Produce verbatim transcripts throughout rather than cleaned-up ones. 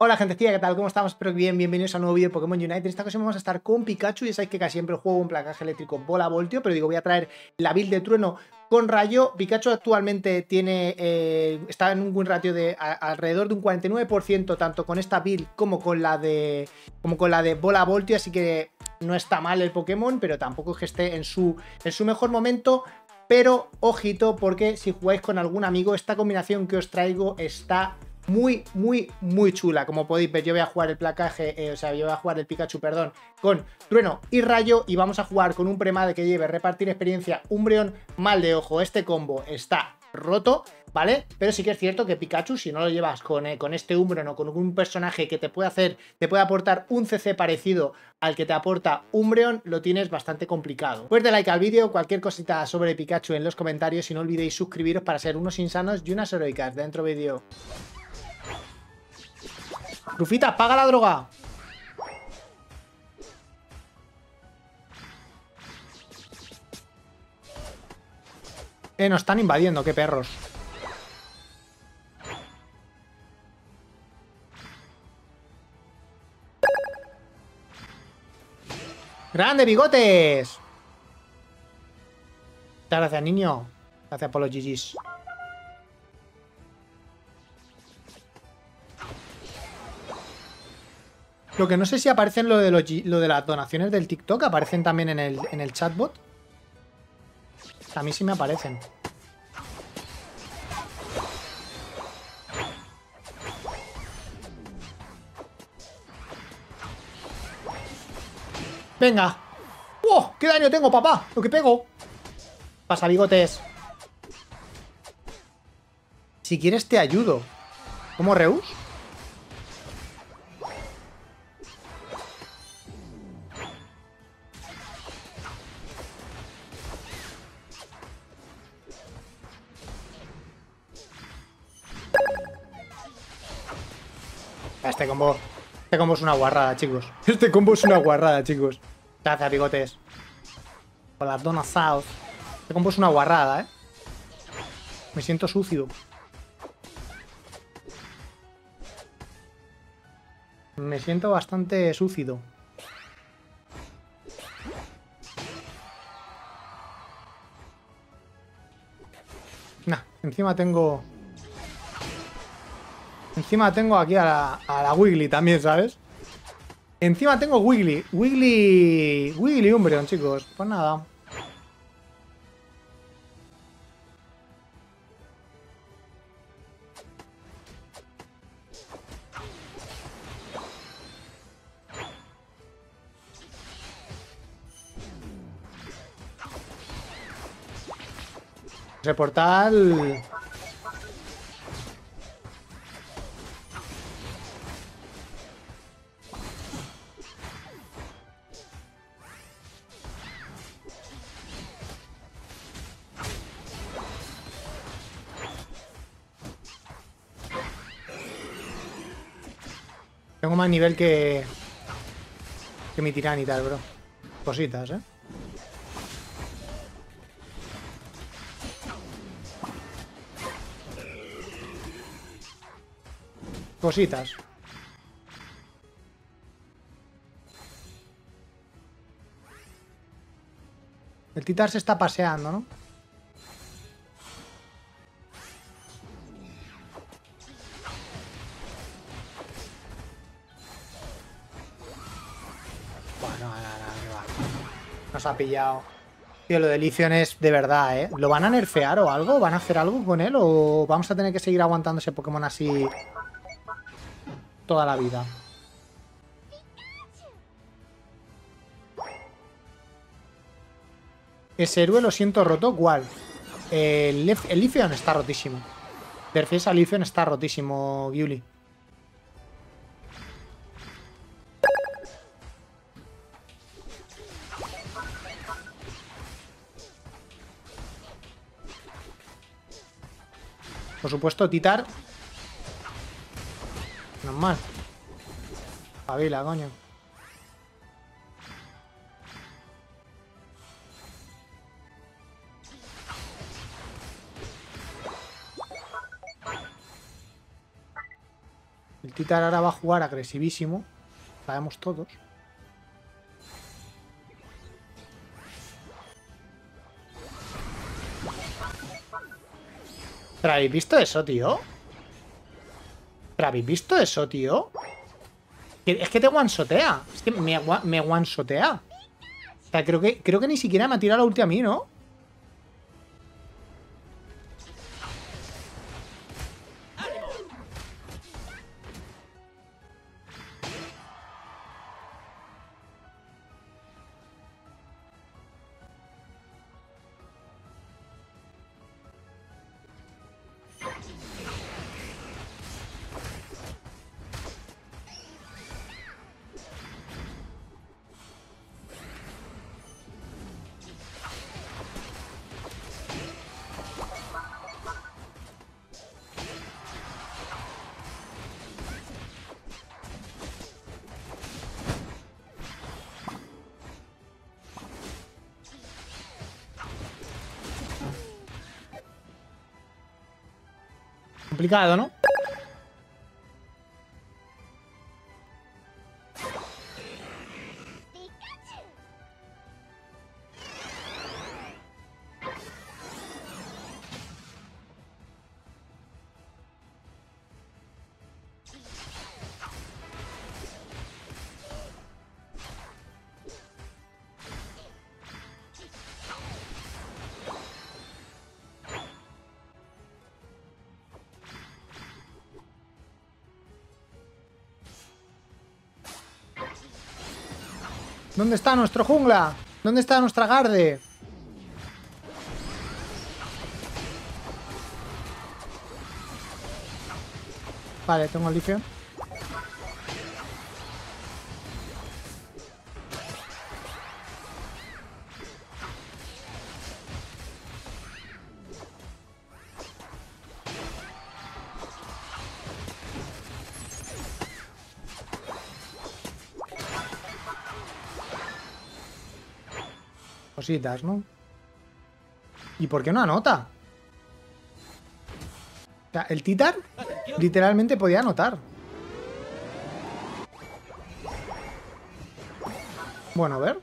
Hola gentecilla, ¿qué tal? ¿Cómo estamos? Espero que bien, bienvenidos a un nuevo vídeo de Pokémon Unite. En esta ocasión vamos a estar con Pikachu. Ya sabéis que casi siempre juego un placaje eléctrico bola voltio, pero digo, voy a traer la build de trueno con rayo. Pikachu actualmente tiene eh, está en un win ratio de a, alrededor de un cuarenta y nueve por ciento, tanto con esta build como con la de como con la de bola voltio, así que no está mal el Pokémon, pero tampoco es que esté en su, en su mejor momento. Pero ojito, porque si jugáis con algún amigo, esta combinación que os traigo está muy, muy, muy chula. Como podéis ver, yo voy a jugar el placaje, eh, o sea, yo voy a jugar el Pikachu, perdón, con trueno y rayo, y vamos a jugar con un premade que lleve repartir experiencia Umbreon, mal de ojo. Este combo está roto, ¿vale? Pero sí que es cierto que Pikachu, si no lo llevas con, eh, con este Umbreon o con un personaje que te puede hacer, te puede aportar un C C parecido al que te aporta Umbreon, lo tienes bastante complicado. Pues de like al vídeo, cualquier cosita sobre Pikachu en los comentarios, y no olvidéis suscribiros para ser unos insanos y unas heroicas. Dentro vídeo. Rufita, paga la droga. Eh, nos están invadiendo, qué perros. ¡Grande, bigotes! Muchas gracias, niño. Gracias por los G Gs. Lo que no sé si aparecen lo de, los, lo de las donaciones del TikTok, aparecen también en el, en el chatbot. A mí sí me aparecen. Venga. ¡Oh! ¡Qué daño tengo, papá! Lo que pego. Pasa, bigotes. Si quieres te ayudo. ¿Cómo, Reus? Este combo, este combo es una guarrada, chicos. Este combo es una guarrada, chicos. Gracias, bigotes. Con las donas South. Este combo es una guarrada, ¿eh? Me siento sucio. Me siento bastante sucio. Nah, encima tengo... Encima tengo aquí a la, a la Wiggly también, ¿sabes? Encima tengo Wiggly. Wiggly... Wiggly Umbreon, chicos. Pues nada. Ese portal... Tengo más nivel que... Que mi tiranitar, bro. Cositas, ¿eh? Cositas. El Titar se está paseando, ¿no? Bueno, no, no, no, va. Nos ha pillado. Tío, lo de Leafeon es de verdad, ¿eh? ¿Lo van a nerfear o algo? ¿Van a hacer algo con él? ¿O vamos a tener que seguir aguantando ese Pokémon así toda la vida? Ese héroe lo siento roto. ¿Cuál? El, el Leafeon está rotísimo. Defensa Leafeon está rotísimo, Giuli. Por supuesto, Titar. Normal. Pavila, coño. El Titar ahora va a jugar agresivísimo. Sabemos todos. ¿Pero habéis visto eso, tío? ¿Pero habéis visto eso, tío? Es que te one-shotea. Es que me, me one-shotea. O sea, creo que, creo que ni siquiera me ha tirado la ulti a mí, ¿no? Complicado, ¿no? ¿Dónde está nuestro jungla? ¿Dónde está nuestra garde? Vale, tengo el Leafeon. Cositas, ¿no? ¿Y por qué no anota? O sea, el Titar literalmente podía anotar. Bueno, a ver.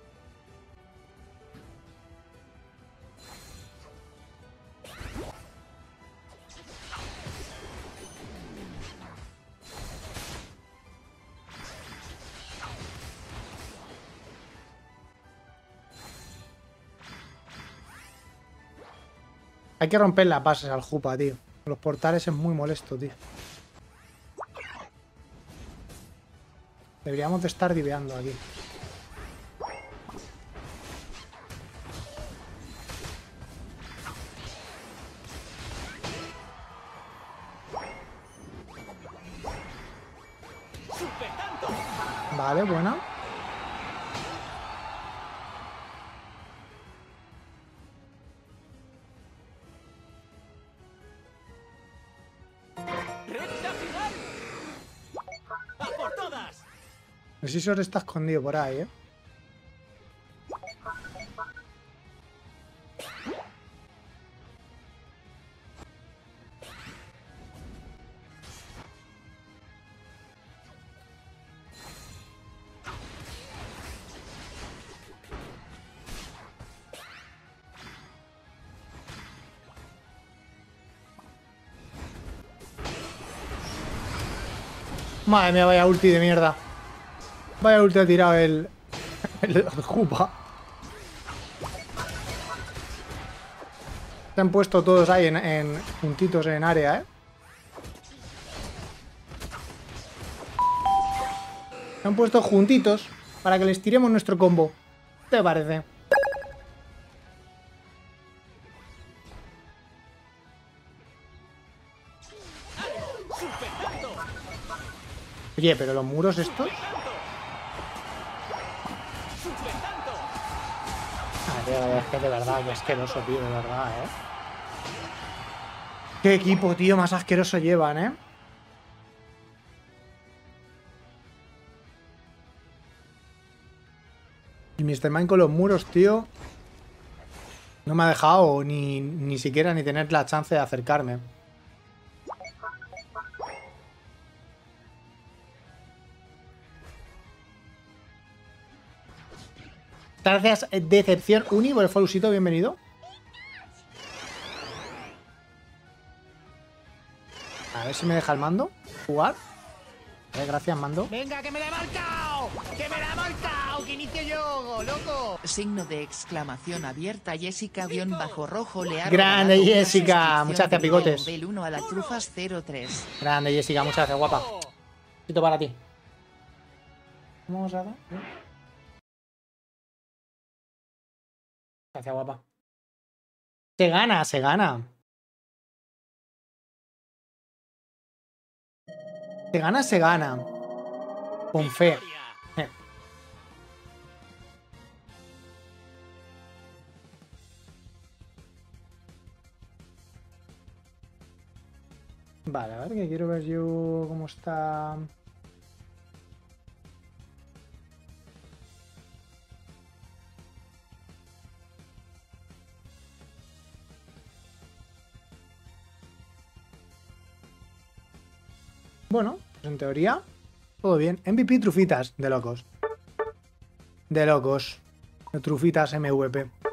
Hay que romper las bases al Jupa, tío. Los portales es muy molesto, tío. Deberíamos de estar diveando aquí. Vale, buena. El Scizor está escondido por ahí, ¿eh? Madre mía, vaya ulti de mierda. Vaya ulti ha tirado el... el Jupa. Se han puesto todos ahí en, en juntitos en área, ¿eh? Se han puesto juntitos para que les tiremos nuestro combo. ¿Qué te parece? Oye, pero los muros estos... Ah, tío, es que de verdad, que asqueroso, tío, de verdad, ¿eh? Qué equipo, tío, más asqueroso llevan, ¿eh? Y míster Mime con los muros, tío, no me ha dejado ni, ni siquiera ni tener la chance de acercarme. Gracias, Decepción Uni, por el folusito, bienvenido. A ver si me deja el mando jugar. Eh, gracias, mando. ¡Venga, que me la he marcado! ¡Que me la he marcado! ¡Que inicio yo, loco! Signo de exclamación abierta. Jessica-rojo le ha Grande, regalado una Jessica. suscripción Muchas gracias, del Picotes. Del uno a la Trufas cero tres. Grande, Jessica. Muchas gracias, guapa. Chito para ti. Vamos a dar. Gracias, guapa. Se gana, se gana. Se gana, se gana. Con fe. Eh. Vale, a ver, que quiero ver yo cómo está. Bueno, pues en teoría, todo bien. M V P trufitas, de locos. De locos. De trufitas M V P.